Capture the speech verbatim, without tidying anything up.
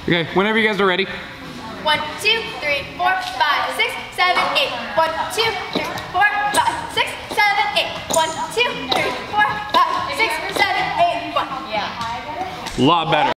Okay, whenever you guys are ready. One, two, three, four, five, six, seven, eight. One, two, three, four, five, six, seven, eight. One, two, three, four, five, six, seven, eight. One. Yeah. A lot better.